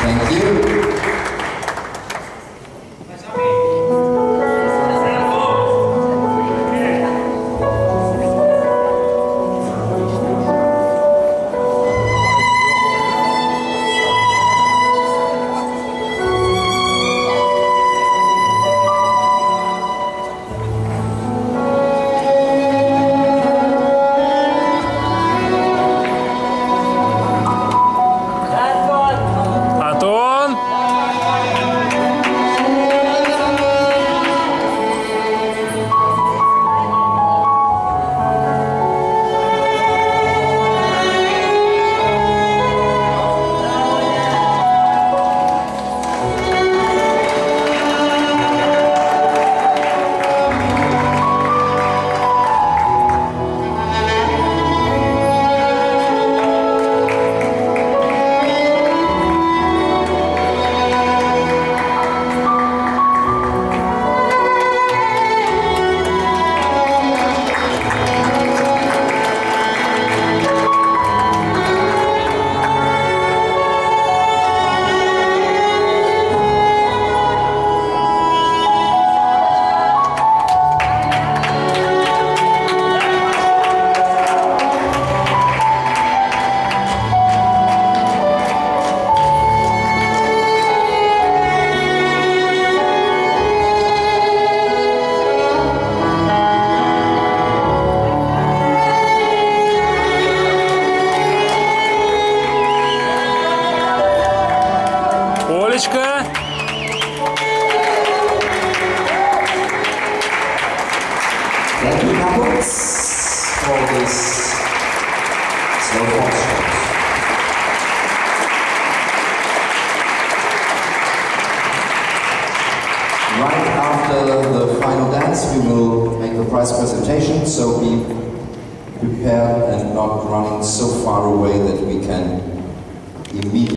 Thank you. Олечка. Thank you, couples, for this slow fox shot. Right after the final dance, we will make the prize presentation, so be prepared and not running so far away that we can immediately